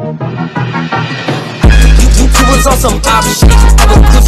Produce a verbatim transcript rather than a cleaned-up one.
You, you, you was on some op shit. I was